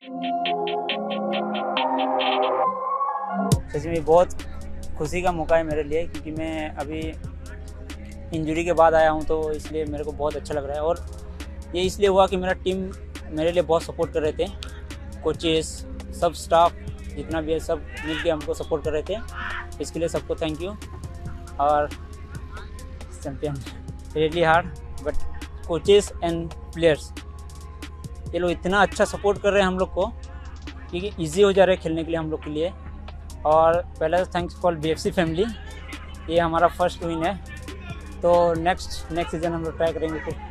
सच में बहुत खुशी का मौका है मेरे लिए, क्योंकि मैं अभी इंजरी के बाद आया हूँ, तो इसलिए मेरे को बहुत अच्छा लग रहा है। और ये इसलिए हुआ कि मेरा टीम मेरे लिए बहुत सपोर्ट कर रहे थे, कोचेस, सब स्टाफ जितना भी है सब मिल के हमको सपोर्ट कर रहे थे। इसके लिए सबको थैंक यू। और champion really hard, but coaches and players ये लोग इतना अच्छा सपोर्ट कर रहे हैं हम लोग को, क्योंकि ईजी हो जा रहा है खेलने के लिए हम लोग के लिए। और पहले तो थैंक्स फॉर BFC फैमिली, ये हमारा फर्स्ट विन है। तो नेक्स्ट सीज़न हम लोग ट्राई करेंगे